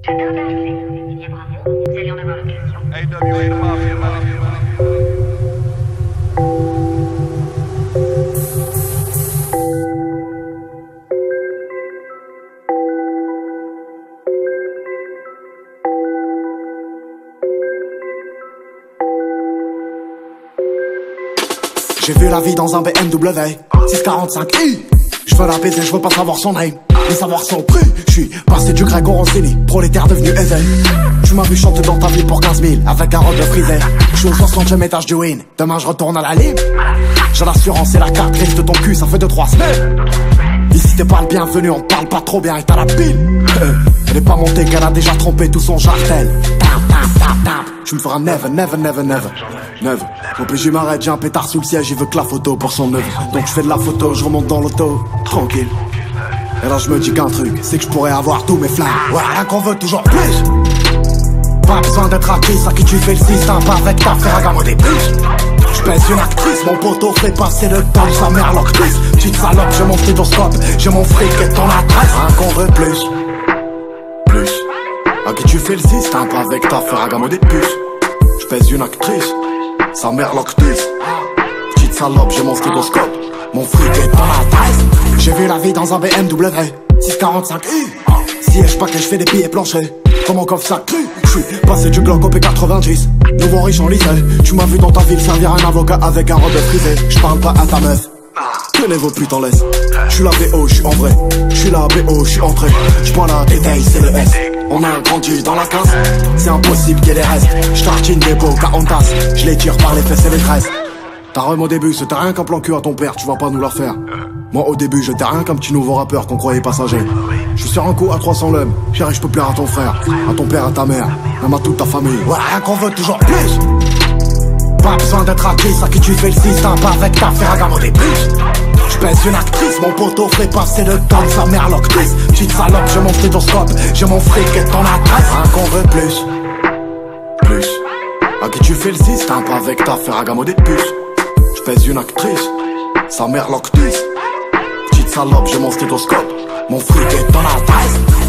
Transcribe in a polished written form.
J'adore danser. Eh bien bravo, vous allez en avoir l'occasion. J'ai vu la vie dans un BMW 645i. Je veux la baiser, je veux pas savoir son name, ni savoir son prix. J'suis passé du grec au Rossini, prolétaire devenu éveil. Tu m'as vu chanter dans ta ville pour 15 000 avec un robe de frisé. J'suis au 60e étage du win, demain je retourne à la ligne. J'ai l'assurance et la carte grise de ton cul, ça fait 2-3 semaines. Ici t'es pas le bienvenu, on te parle pas trop bien et t'as la pile. Elle est pas montée qu'elle a déjà trompé tout son jardin. Tu me feras never, never, never, never, never. Au plus je m'arrête, j'ai un pétard sous le siège, il veut que la photo pour son neveu. Donc je fais de la photo, je remonte dans l'auto, tranquille. Et là je me dis qu'un truc, c'est que je pourrais avoir tous mes flingues. Ouais, rien qu'on veut, toujours plus. Pas besoin d'être actrice, à qui tu fais le système, pas avec ta Ferragamo des puces. Je pèse une actrice, mon poteau fait passer le temps, sa mère l'octrice. Petite salope, j'ai mon stéthoscope, j'ai mon fric et ton adresse. Rien qu'on veut plus. Plus. À qui tu fais le système, pas avec ta Ferragamo des puces. Je pèse une actrice, sa mère l'octrice. Petite salope, j'ai mon stéthoscope, mon fric et ton adresse. J'ai vu la vie dans un BMW 645i. Siège pas que je fais des billets planchers, comme mon coffre ça crie. J'suis passé du Glock au P90, nouveau riche en lycée. Tu m'as vu dans ta ville servir un avocat avec un robe frisé. J'parle pas à ta meuf, tenez vos putes en laisse. J'suis la BO, j'suis en vrai. J'suis la BO, j'suis entré. J'prends la détail, c'est le S. On a grandi dans la casse, c'est impossible qu'il y ait des restes. J'tartine des beaux on tasse, j'les tire par les fesses et les tresses. Ta rhum au début, c'était rien qu'un plan cul à ton père, tu vas pas nous la faire. Moi au début, j'étais rien qu'un petit nouveau rappeur qu'on croyait passager. Je suis sur un coup à 300 l'homme, chérie, je peux plaire à ton frère, à ton père, à ta mère, même à toute ta famille. Ouais, rien qu'on veut, toujours plus. Pas besoin d'être actrice, à qui tu fais le système, pas avec ta Ferragamo des puces. Je pèse une actrice, mon poteau fait passer le temps, sa mère l'octrice. Petite salope, j'ai mon stéthoscope, j'ai mon fric et ton adresse. Rien qu'on veut plus. Plus. À qui tu fais le système, pas avec ta Ferragamo des puces. Je pèse une actrice, sa mère l'octrice. Petite salope, j'ai mon stéthoscope, mon fric et ton adresse.